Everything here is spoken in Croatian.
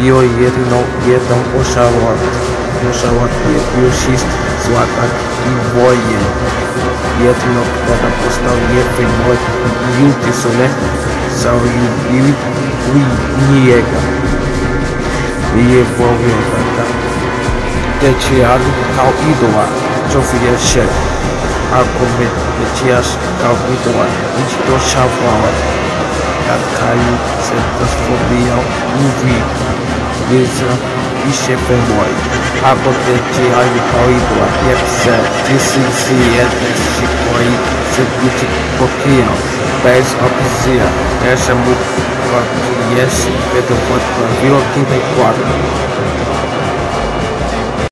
bio jedną oszałatuje już złata i wojen. Jedno, która postawię wymóg i sole, zaujili niega. I wołowata. Deciado ao idola, Jovia Shed, Argument, Decias ao idola, Editor Chaval, Caiu, Centrosfobia, Uvi, Isra, Ishefemoi, Apotetia ao idola, Epsa, Dissinci, Etnexicoi, Seguti, Poquião, Pés Opzia, Essa Mucapies, Pedro 4, Vila 34.